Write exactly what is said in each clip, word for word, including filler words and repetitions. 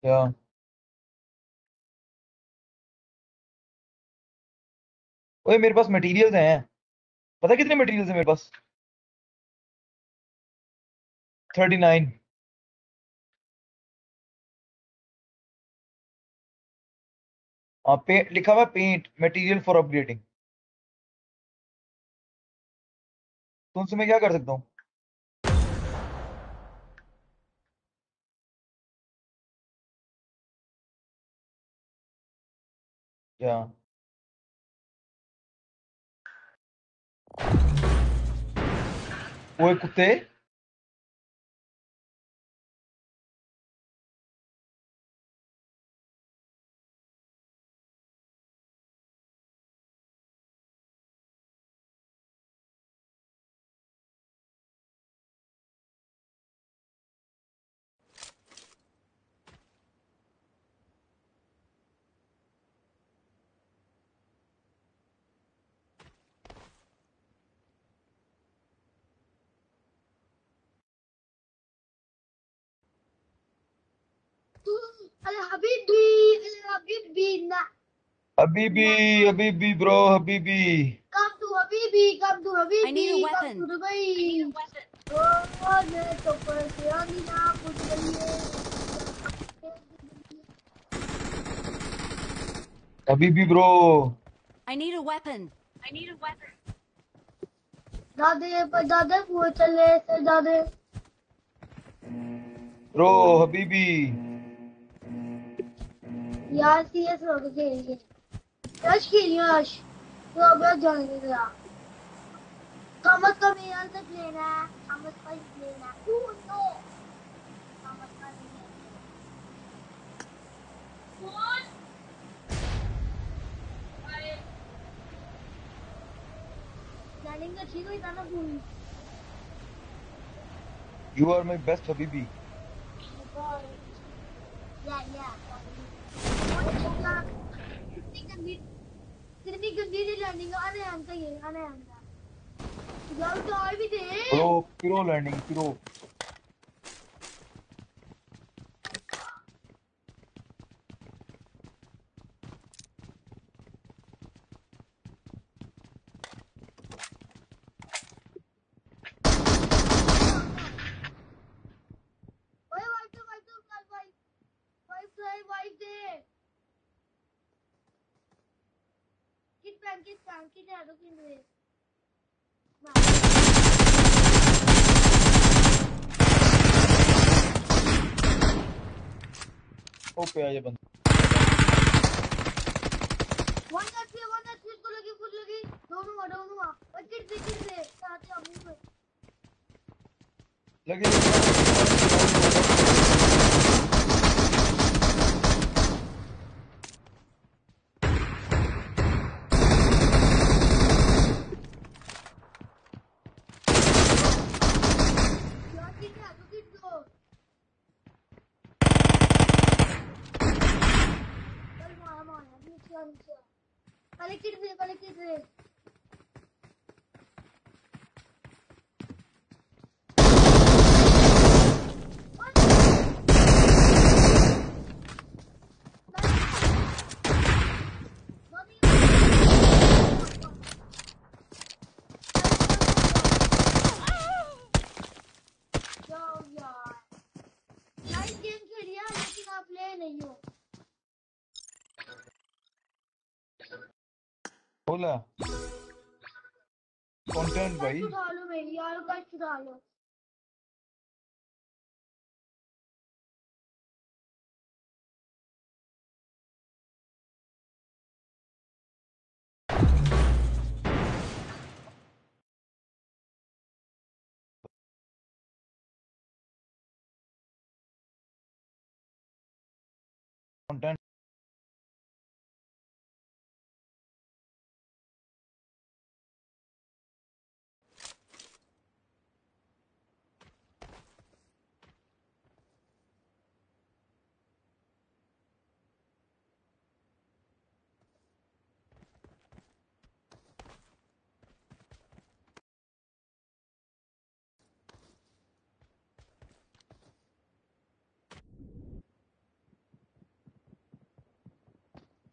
या ओए मेरे पास मटेरियल्स हैं। पता कितने मटेरियल्स हैं मेरे पास? Thirty nine. हाँ, पे, लिखा हुआ पेंट मटेरियल फॉर अपग्रेडिंग। तो उनसे मैं क्या कर सकता हूँ? क्या? ओए कुत्ते। अरे हबीबी, अरे हबीबी ना। अभी भी अभी भी ब्रो, अभी भी। Come to Habibi, come to I need a Habibi, come weapon. to Dubai. Oh, मैं तो परसियानी ना पूछ रही है। अभी भी bro. I need a weapon. दादे पर दादे वो चले से दादे। ब्रो अभी भी। यार सीएस हो गए ये। यश की यश। तो अब जाने दे यार। थॉमस का मेरा से लेना है। थॉमस का ही लेना है। Oh no. थॉमस का नहीं है ये। प्लानिंग तो ठीक हुई था ना पूरी। यू आर माई बेस्ट अभी भी। या या कितनी गंदी कितनी गंदी सी लैंडिंग आने आने ये आने आने यार तो आ भी दे। ब्रो पिरो लैंडिंग पिरो। ओए वाइफ तो वाइफ तो कल वाइफ वाइफ तो वाइफ दे kit pan kit pan kit है तो किन दे ओ पे आया बंदा। One H P one H P को लगी फुल लगी दोनों आ दोनों आ और किट दे किट दे साथ ही मुंह में लगे लगे डाउन यार किट है तो किट दो चल मार मार नीचे आ नीचे पहले किट दे पहले किट दे गेम खेलिया लेकिन आप ले नहीं हो बोला कंटेंट भाई। उठा लो मेरी यार कष्ट उठा लो content.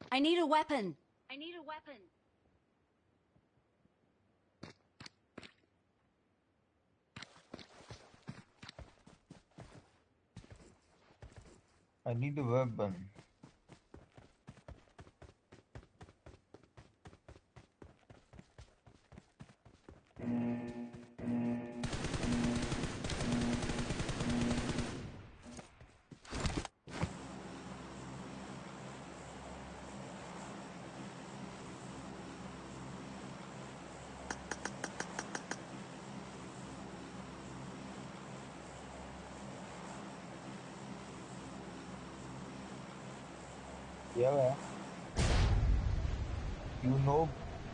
I need a weapon. I need a weapon. I need a weapon. Yeah, you know.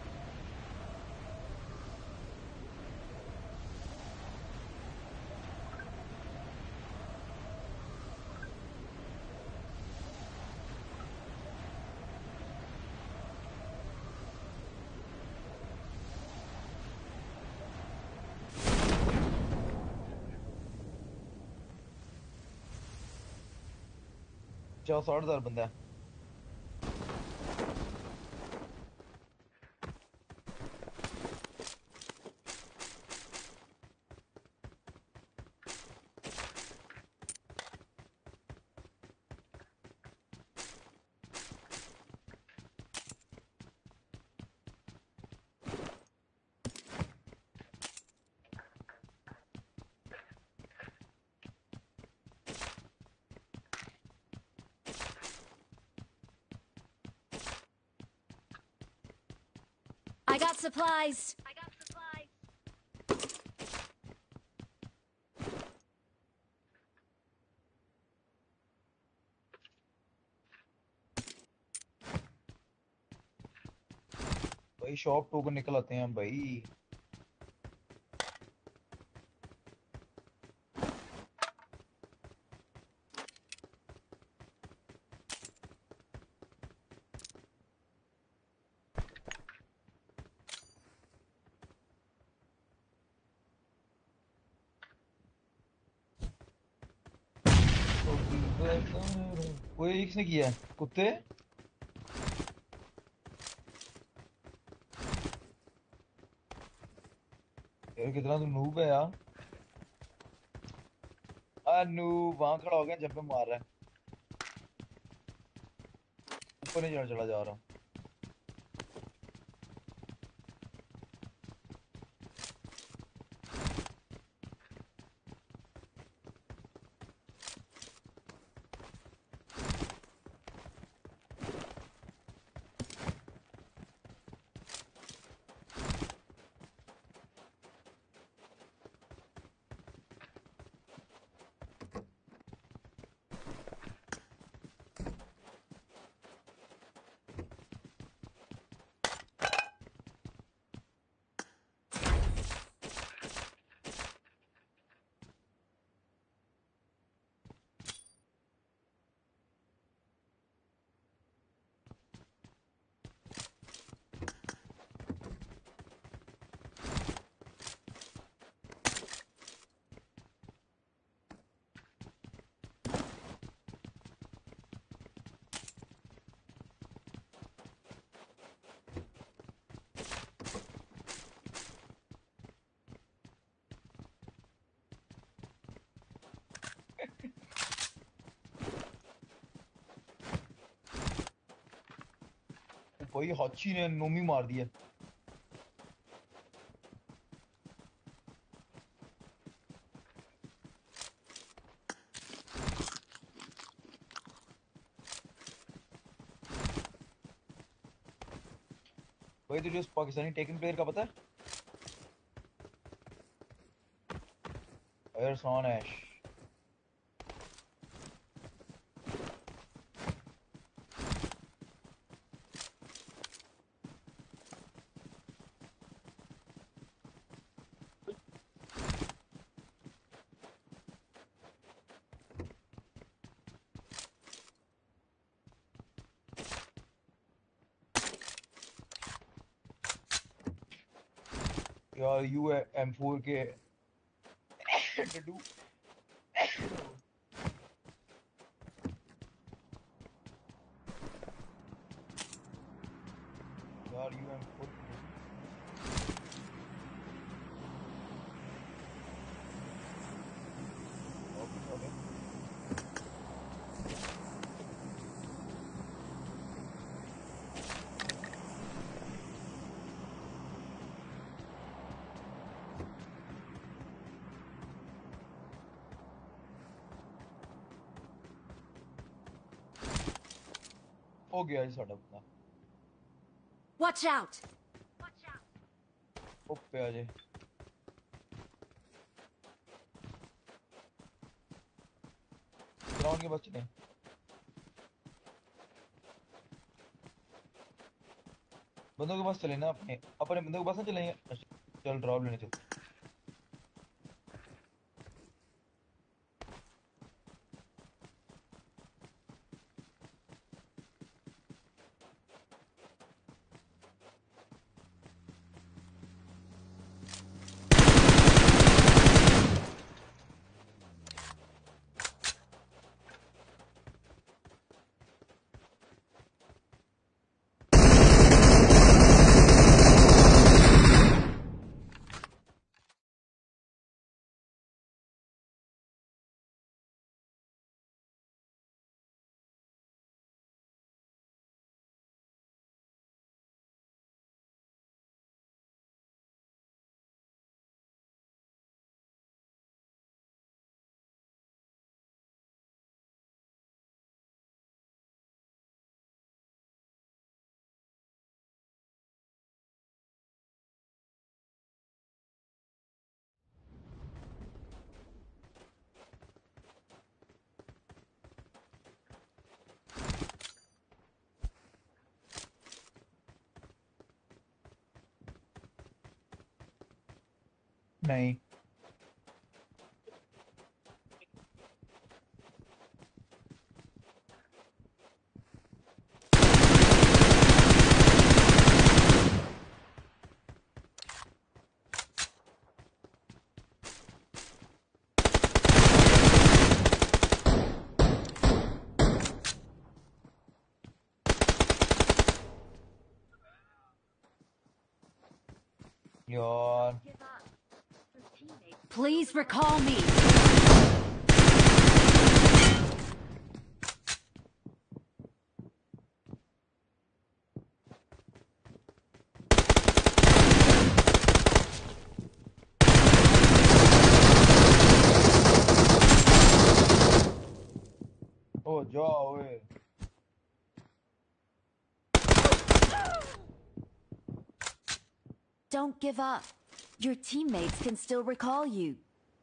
चार साठ हजार बंदा है। I got supplies. I got supplies. भाई शॉप टू को निकल आते हैं भाई। वो ये किसने किया है? कुत्ते। यार कितना तू नूब है यार। आ नूब वहां खड़ा हो गया जब पे मार रहा है। ऊपर नहीं चढ़ चढ़ा जा रहा। भाई हाची ने नोमी मार दिया। भाई तुझे उस पाकिस्तानी टेकन प्लेयर का पता है? एयरसॉन ऐश। यार यू एम फोर के डड्डू। यार यू एम फोर हो गया जी साडा बंदा Watch out! ओपे आ जाए ग्राउंड के पास चले बंदों के पास चले ना अपने अपने बंदों के पास ना चलेंगे चल ड्रॉप लेने चलते नहीं यार Please recall me. ओ जाओ ओए Don't give up. Your teammates can still recall you.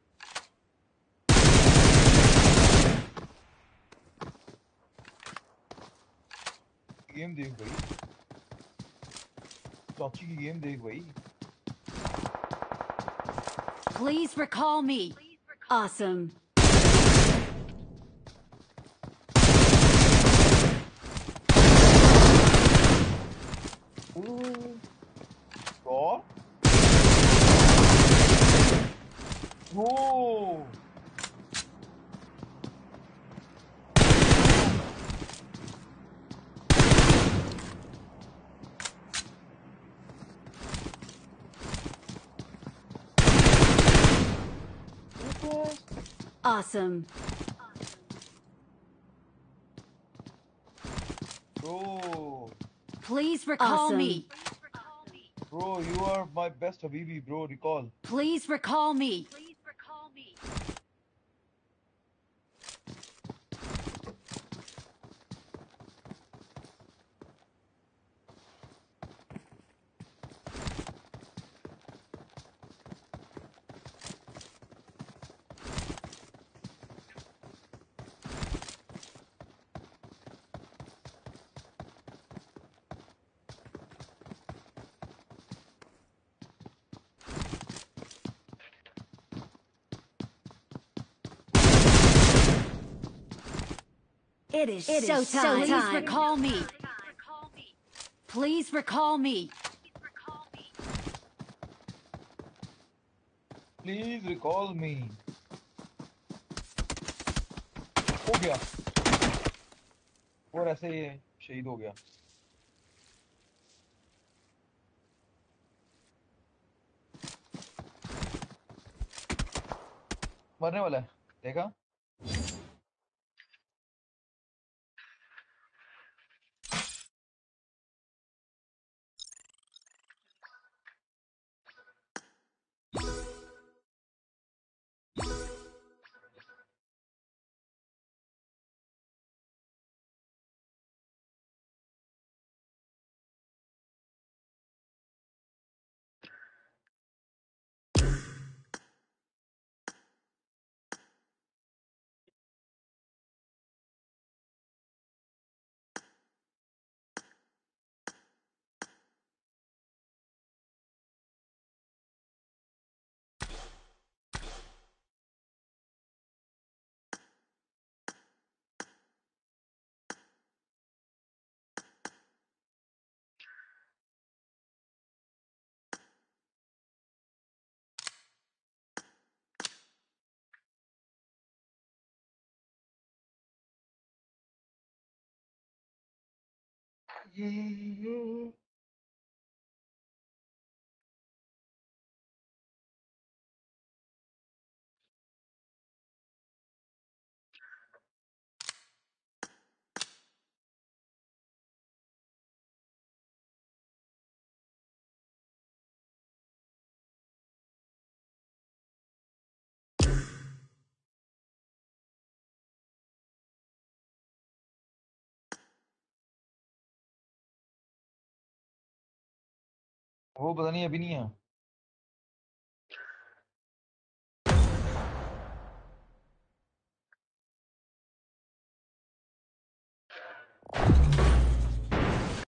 Game देख भाई चाची की गेम देख भाई Please recall me. Awesome. और वो Awesome. bro Please recall Awesome. me. bro you are my best habibi bro recall Please recall me. It is It is showtime. Please showtime. recall me. Please recall me. please recall me हो गया और ऐसे ही शहीद हो गया मरने वाला है, देखा। ये वो पता नहीं, अभी नहीं है।